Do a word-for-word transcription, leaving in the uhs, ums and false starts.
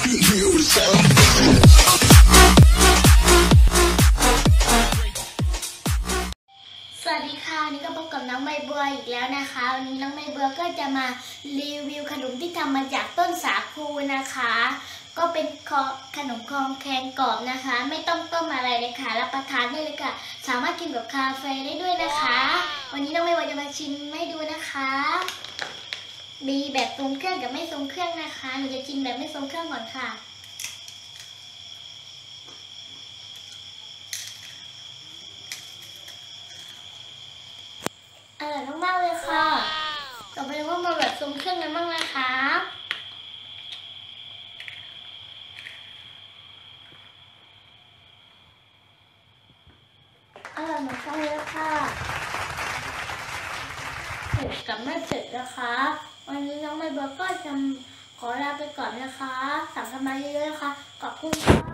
สวัสดีค่ะนี่ก็พบกับน้องใบบัวอีกแล้วนะคะวันนี้น้องใบบัวก็จะมารีวิวขนมที่ทำมาจากต้นสาคูนะคะก็เป็นขนมคองแคนกรอบนะคะไม่ต้องต้มอะไรเลยค่ะรับประทานได้เลยค่ะสามารถกินกับคาเฟ่ได้ด้วยนะคะวันนี้น้องใบบัวจะมาชิมให้ดูนะคะมีแบบทรงเครื่องกับไม่ทรงเครื่องนะคะหนูจะชิมแบบไม่ทรงเครื่องก่อนค่ะอร่อยมากๆเลยค่ะต่อไปก็มาแบบทรงเครื่องกันบ้างนะคะอร่อยเหมือนกันเลยค่ะเผ็ดกับไม่เผ็ดนะคะวันนี้น้องใบบัวก็จะขอลาไปก่อนนะคะสั่งกันมาเยอะๆนะคะขอบคุณค่ะ